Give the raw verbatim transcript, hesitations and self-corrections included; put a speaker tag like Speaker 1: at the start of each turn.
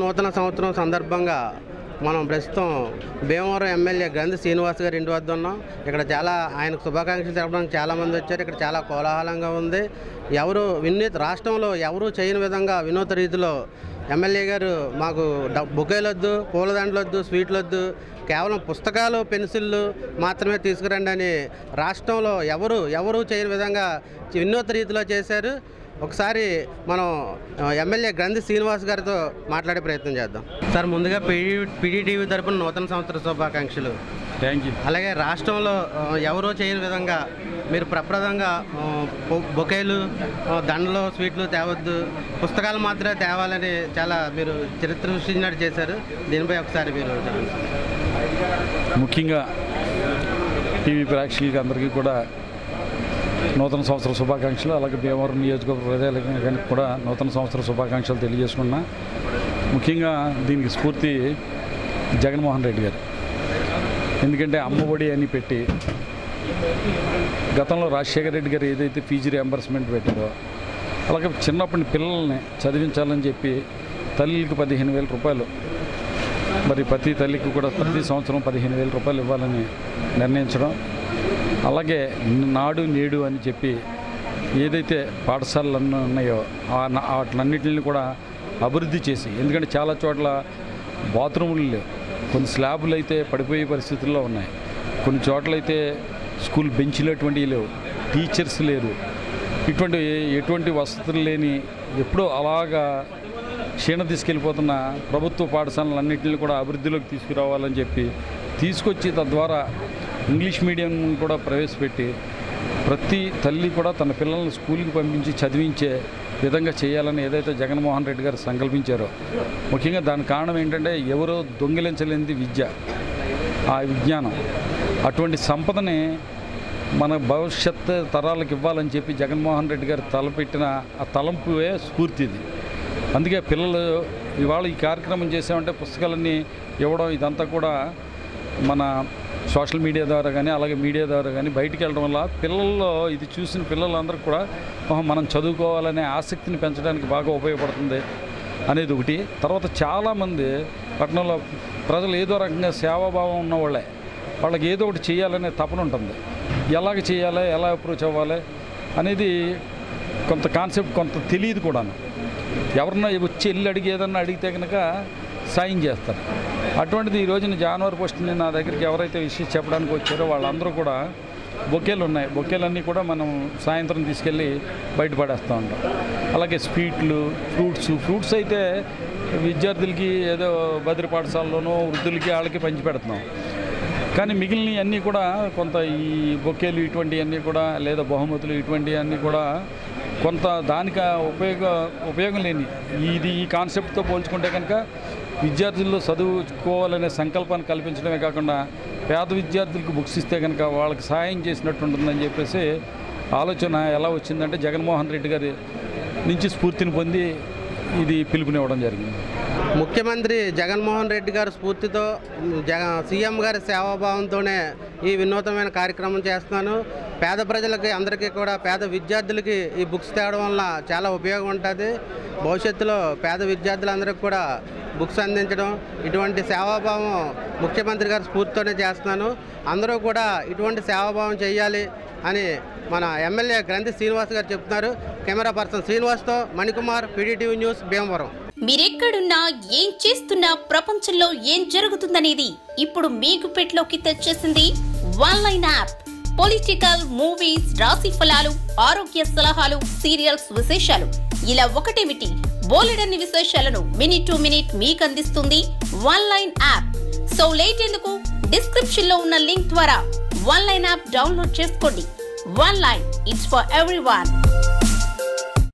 Speaker 1: నూతన సంవత్సరం సందర్భంగా మనం ప్రస్తుతం భీమవరం ఎమ్మెల్యే గ్రంథి శ్రీనివాస్ గారి ఇంటి వద్ద ఉన్నాం. ఇక్కడ చాలా ఆయనకు శుభాకాంక్షలు చెప్పడానికి చాలామంది వచ్చారు. ఇక్కడ చాలా కోలాహలంగా ఉంది. ఎవరు వినూత్ రాష్ట్రంలో ఎవరు చేయని విధంగా వినూత్న రీతిలో ఎమ్మెల్యే గారు మాకు బొకేలొద్దు, పూలదండలొద్దు, స్వీట్లొద్దు, కేవలం పుస్తకాలు పెన్సిళ్ళు మాత్రమే తీసుకురండి అని రాష్ట్రంలో ఎవరు ఎవరు చేయని విధంగా వినూత్న రీతిలో చేశారు. ఒకసారి మనం ఎమ్మెల్యే గ్రంథి శ్రీనివాస్ గారితో మాట్లాడే ప్రయత్నం చేద్దాం. సార్, ముందుగా పీడీ పీడీటీవీ తరపున నూతన సంవత్సర శుభాకాంక్షలు.
Speaker 2: Thank you.
Speaker 1: అలాగే రాష్ట్రంలో ఎవరో చేయని విధంగా మీరు ప్రప్రదంగా బొకేలు, దండలు, స్వీట్లు తేవద్దు, పుస్తకాలు మాత్రమే తేవాలని చాలా మీరు చరిత్ర సృష్టించినట్టు చేశారు. దీనిపై ఒకసారి మీరు
Speaker 2: ముఖ్యంగా టీవీ ప్రేక్షకులకి అందరికీ కూడా నూతన సంవత్సర శుభాకాంక్షలు. అలాగే భీమవరం నియోజకవర్గ ప్రజలకు కూడా నూతన సంవత్సర శుభాకాంక్షలు తెలియజేసుకున్నా. ముఖ్యంగా దీనికి స్ఫూర్తి జగన్మోహన్ రెడ్డి గారు. ఎందుకంటే అమ్మఒడి అని పెట్టి గతంలో రాజశేఖర రెడ్డి గారు ఏదైతే ఫీజు రియంబర్స్మెంట్ పెట్టారో అలాగే చిన్నప్పటి పిల్లల్ని చదివించాలని చెప్పి తల్లికి పదిహేను వేల రూపాయలు మరి ప్రతి తల్లికి కూడా ప్రతి సంవత్సరం పదిహేను వేల రూపాయలు ఇవ్వాలని నిర్ణయించడం, అలాగే నాడు నేడు అని చెప్పి ఏదైతే పాఠశాలలు అన్నీ ఉన్నాయో వాటిలన్నింటిని కూడా అభివృద్ధి చేసి, ఎందుకంటే చాలా చోట్ల బాత్రూములు లేవు, కొన్ని స్లాబులు అయితే పడిపోయే పరిస్థితుల్లో ఉన్నాయి, కొన్ని చోట్లయితే స్కూల్ బెంచ్లు అటువంటివి లేవు, టీచర్స్ లేరు, ఇటువంటి ఎటువంటి వసతులు లేని ఎప్పుడో అలాగా క్షీణ తీసుకెళ్ళిపోతున్న ప్రభుత్వ పాఠశాలలన్నింటినీ కూడా అభివృద్ధిలోకి తీసుకురావాలని చెప్పి తీసుకొచ్చి తద్వారా ఇంగ్లీష్ మీడియం కూడా ప్రవేశపెట్టి ప్రతి తల్లి కూడా తన పిల్లల్ని స్కూల్కి పంపించి చదివించే విధంగా చేయాలని ఏదైతే జగన్మోహన్ రెడ్డి గారు సంకల్పించారో, ముఖ్యంగా దాని కారణం ఏంటంటే ఎవరో దొంగిలించలేనిది విద్య, ఆ విజ్ఞానం, అటువంటి సంపదని మన భవిష్యత్ తరాలకు ఇవ్వాలని చెప్పి జగన్మోహన్ రెడ్డి గారు తలపెట్టిన ఆ తలంపువే స్ఫూర్తిది. అందుకే పిల్లలు ఇవాళ ఈ కార్యక్రమం చేసామంటే పుస్తకాలన్నీ ఇవ్వడం ఇదంతా కూడా మన సోషల్ మీడియా ద్వారా కానీ అలాగే మీడియా ద్వారా కానీ బయటికి వెళ్ళడం వల్ల పిల్లల్లో ఇది చూసిన పిల్లలందరికీ కూడా మనం చదువుకోవాలనే ఆసక్తిని పెంచడానికి బాగా ఉపయోగపడుతుంది అనేది ఒకటి. తర్వాత చాలామంది పట్టణంలో ప్రజలు ఏదో రకంగా సేవాభావం ఉన్నవాళ్ళే, వాళ్ళకి ఏదో ఒకటి చేయాలనే తపన ఉంటుంది. ఎలాగ చేయాలి, ఎలా అప్రోచ్ అవ్వాలి అనేది కొంత కాన్సెప్ట్ కొంత తెలియదు కూడాను. ఎవరన్నా వచ్చి వెళ్ళి అడిగి ఏదన్నా అడిగితే కనుక సాయం చేస్తారు. అటువంటిది ఈ రోజున జనవరి ఫస్ట్ని నా దగ్గరికి ఎవరైతే విషయం చెప్పడానికి వచ్చారో వాళ్ళందరూ కూడా బొకేలు ఉన్నాయి, బొకేలన్నీ కూడా మనం సాయంత్రం తీసుకెళ్ళి బయటపడేస్తూ ఉంటాం. అలాగే స్వీట్లు, ఫ్రూట్స్ ఫ్రూట్స్ అయితే విద్యార్థులకి ఏదో బదిరి పాఠశాలలోనూ వృద్ధులకి వాళ్ళకి పంచి పెడుతున్నాం. కానీ మిగిలినవి అన్నీ కూడా కొంత ఈ బొకేలు ఇటువంటివన్నీ కూడా లేదా బహుమతులు ఇటువంటివన్నీ కూడా కొంత దానికి ఉపయోగ ఉపయోగం లేని ఇది ఈ కాన్సెప్ట్తో పోల్చుకుంటే కనుక విద్యార్థుల్లో చదువుకోవాలనే సంకల్పాన్ని కల్పించడమే కాకుండా పేద విద్యార్థులకు బుక్స్ ఇస్తే కనుక వాళ్ళకి సహాయం చేసినట్టు ఉంటుందని చెప్పేసి ఆలోచన ఎలా వచ్చిందంటే జగన్మోహన్ రెడ్డి గారి నుంచి స్ఫూర్తిని పొంది ఇది పిలుపునివ్వడం జరిగింది.
Speaker 1: ముఖ్యమంత్రి జగన్మోహన్ రెడ్డి గారి స్ఫూర్తితో జగ సీఎం గారి సేవాభావంతోనే ఈ వినూతనమైన కార్యక్రమం చేస్తున్నాను. పేద ప్రజలకి అందరికీ కూడా పేద విద్యార్థులకి ఈ బుక్స్ తేవడం వల్ల చాలా ఉపయోగం ఉంటుంది. భవిష్యత్తులో పేద విద్యార్థులందరికీ కూడా బుక్స్ అందించడం, ఇటువంటి సేవాభావం ముఖ్యమంత్రి గారి స్ఫూర్తితోనే చేస్తున్నాను. అందరూ కూడా ఇటువంటి సేవాభావం చేయాలి అని మన ఎమ్మెల్యే గ్రంథి శ్రీనివాస్ గారు చెప్తున్నారు. కెమెరా పర్సన్ శ్రీనివాస్తో మణికుమార్, పీడీటీవీ న్యూస్, భీమవరం.
Speaker 3: మీరెక్కడున్నా ఏం చేస్తున్నా ప్రపంచంలో ఏం జరుగుతుందనేది ఇప్పుడు మీకు పెట్లోకి తెచ్చేసింది one line app. Political, movies, రాశి ఫలాలు, ఆరోగ్య సలహాలు, సీరియల్స్ విశేషాలు, ఇలా ఒకటేమిటి బోలెడన్ని విశేషాలను మినిట్ టు మినిట్ మీకు అందిస్తుంది one line app. So late ఎందుకు, డిస్క్రిప్షన్ లో ఉన్న లింక్ ద్వారా వన్ లైన్ యాప్ డౌన్లోడ్ చేసుకోండి. One line, it's for everyone.